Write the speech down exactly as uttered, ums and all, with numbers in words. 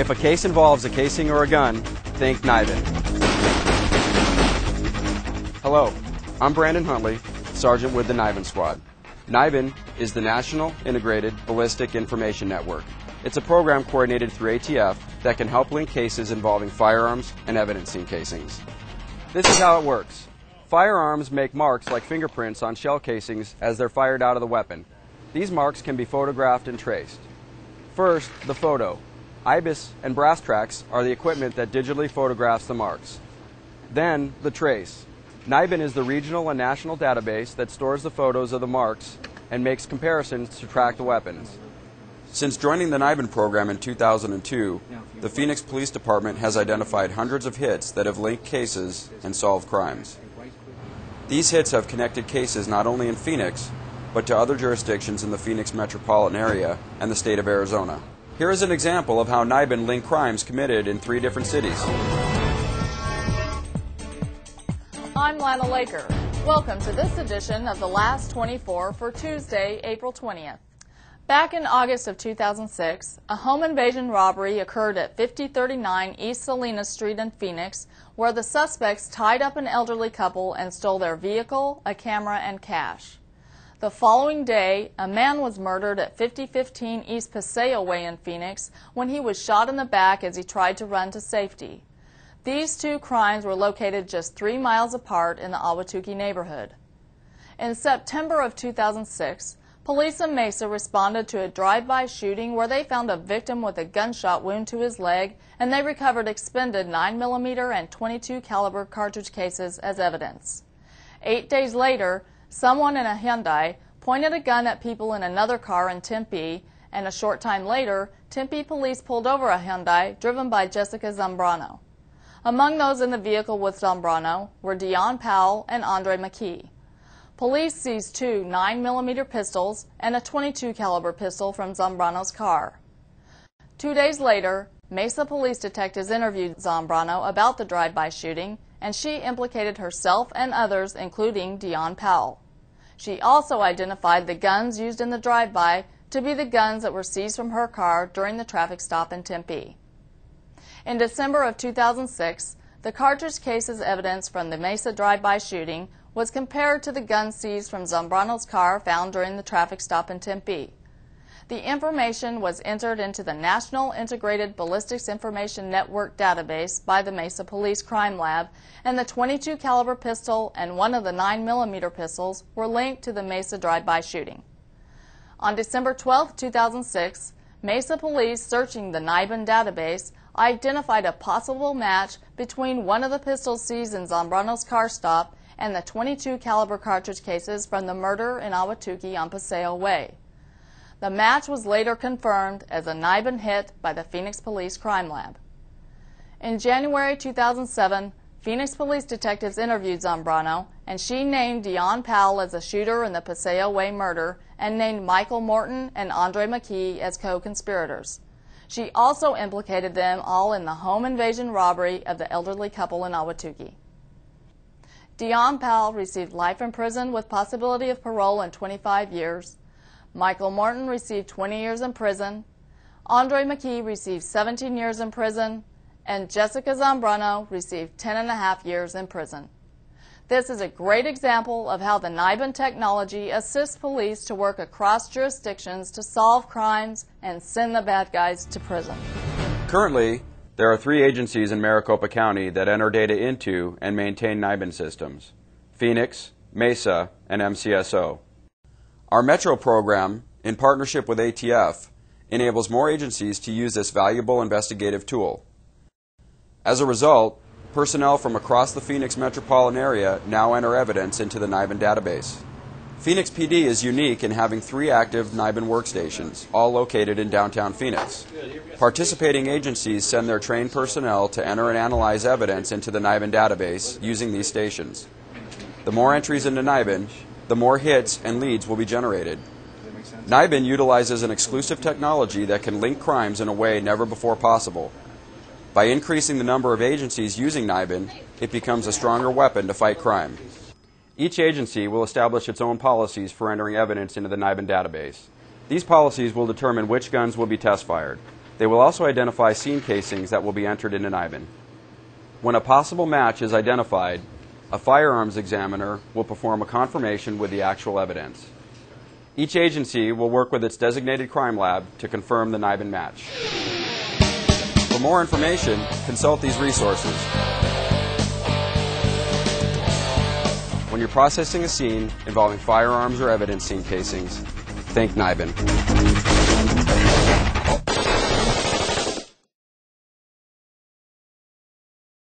If a case involves a casing or a gun, think NIBIN. Hello, I'm Brandon Huntley, Sergeant with the NIBIN Squad. NIBIN is the National Integrated Ballistic Information Network. It's a program coordinated through A T F that can help link cases involving firearms and evidence scene casings. This is how it works. Firearms make marks like fingerprints on shell casings as they're fired out of the weapon. These marks can be photographed and traced. First, the photo. I B I S and brass tracks are the equipment that digitally photographs the marks. Then, the trace. NIBIN is the regional and national database that stores the photos of the marks and makes comparisons to track the weapons. Since joining the NIBIN program in two thousand two, the Phoenix Police Department has identified hundreds of hits that have linked cases and solved crimes. These hits have connected cases not only in Phoenix, but to other jurisdictions in the Phoenix metropolitan area and the state of Arizona. Here is an example of how NIBIN linked crimes committed in three different cities. I'm Lana Laker. Welcome to this edition of The Last twenty-four for Tuesday, April twentieth. Back in August of two thousand six, a home invasion robbery occurred at fifty thirty-nine East Salinas Street in Phoenix, where the suspects tied up an elderly couple and stole their vehicle, a camera, and cash. The following day, a man was murdered at fifty fifteen East Paseo Way in Phoenix when he was shot in the back as he tried to run to safety. These two crimes were located just three miles apart in the Ahwatukee neighborhood. In September of two thousand six, police in Mesa responded to a drive-by shooting where they found a victim with a gunshot wound to his leg, and they recovered expended nine millimeter and twenty-two caliber cartridge cases as evidence. Eight days later, someone in a Hyundai pointed a gun at people in another car in Tempe, and a short time later, Tempe police pulled over a Hyundai driven by Jessica Zambrano. Among those in the vehicle with Zambrano were Dion Powell and Andre McKee. Police seized two nine millimeter pistols and a twenty-two caliber pistol from Zambrano's car. Two days later, Mesa police detectives interviewed Zambrano about the drive-by shooting, and she implicated herself and others, including Dion Powell. She also identified the guns used in the drive-by to be the guns that were seized from her car during the traffic stop in Tempe. In December of two thousand six, the cartridge cases evidence from the Mesa drive-by shooting was compared to the gun seized from Zambrano's car found during the traffic stop in Tempe. The information was entered into the National Integrated Ballistics Information Network database by the Mesa Police Crime Lab, and the twenty-two caliber pistol and one of the nine millimeter pistols were linked to the Mesa drive-by shooting. On December twelfth, two thousand six, Mesa police, searching the NIBIN database, identified a possible match between one of the pistols seized in Zambrano's car stop and the twenty-two caliber cartridge cases from the murder in Ahwatukee on Paseo Way. The match was later confirmed as a NIBIN hit by the Phoenix Police Crime Lab. In January two thousand seven, Phoenix police detectives interviewed Zambrano, and she named Dion Powell as the shooter in the Paseo Way murder and named Michael Morton and Andre McKee as co-conspirators. She also implicated them all in the home invasion robbery of the elderly couple in Ahwatukee. Dion Powell received life in prison with possibility of parole in twenty-five years. Michael Morton received twenty years in prison. Andre McKee received seventeen years in prison. And Jessica Zambrano received ten and a half years in prison. This is a great example of how the NIBIN technology assists police to work across jurisdictions to solve crimes and send the bad guys to prison. Currently, there are three agencies in Maricopa County that enter data into and maintain NIBIN systems: Phoenix, Mesa, and M C S O. Our Metro program, in partnership with A T F, enables more agencies to use this valuable investigative tool. As a result, personnel from across the Phoenix metropolitan area now enter evidence into the NIBIN database. Phoenix P D is unique in having three active NIBIN workstations, all located in downtown Phoenix. Participating agencies send their trained personnel to enter and analyze evidence into the NIBIN database using these stations. The more entries into NIBIN, the more hits and leads will be generated. NIBIN utilizes an exclusive technology that can link crimes in a way never before possible. By increasing the number of agencies using NIBIN, it becomes a stronger weapon to fight crime. Each agency will establish its own policies for entering evidence into the NIBIN database. These policies will determine which guns will be test fired. They will also identify scene casings that will be entered into NIBIN. When a possible match is identified, a firearms examiner will perform a confirmation with the actual evidence. Each agency will work with its designated crime lab to confirm the NIBIN match. For more information, consult these resources. When you're processing a scene involving firearms or evidence scene casings, think NIBIN.